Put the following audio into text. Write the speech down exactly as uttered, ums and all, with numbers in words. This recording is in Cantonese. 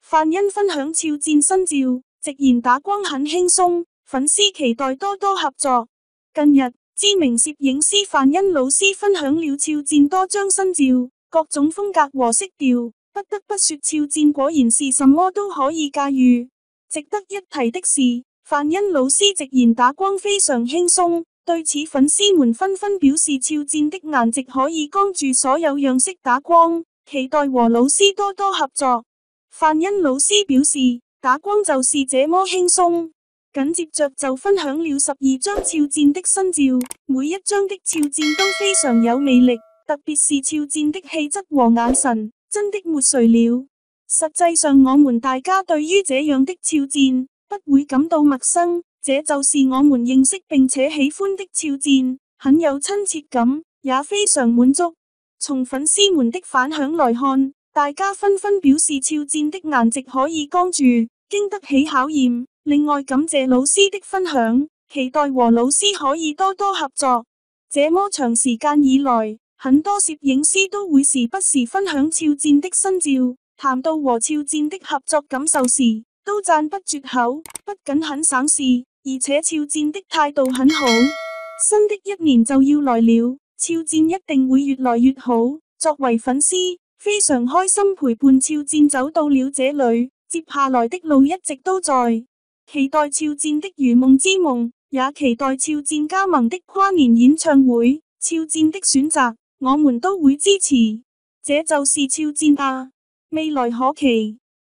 范欣分享肖戰新照，直言打光很輕鬆，粉絲期待多多合作。近日，知名攝影師范欣老師分享了肖戰多張新照，各種風格和色調，不得不說肖戰果然是什麼都可以駕馭。值得一提的是，范欣老師直言打光非常輕鬆，對此粉絲們紛紛表示肖戰的顏值可以扛住所有樣式打光，期待和老師多多合作。范欣老師表示，打光就是這麼輕鬆，緊接着就分享了十二張肖戰的新照，每一張的肖戰都非常有魅力，特別是肖戰的氣質和眼神，真的沒誰了。實際上我們大家對於這樣的肖戰不會感到陌生，這就是我們認識並且喜歡的肖戰，很有親切感，也非常滿足。從粉絲們的反響來看，大家紛紛表示肖戰的顏值可以扛住，經得起考驗。另外感謝老師的分享，期待和老師可以多多合作。這麼長時間以來，很多攝影師都會時不時分享肖戰的新照，談到和肖戰的合作感受時，都讚不絕口，不僅很省事，而且肖戰的態度很好。新的一年就要來了，肖戰一定會越來越好。作為粉絲，非常開心陪伴肖戰走到了這裏，接下來的路一直都在。期待肖戰的如夢之夢，也期待肖戰加盟的跨年演唱會。肖戰的選擇，我們都會支持。這就是肖戰啊，未來可期。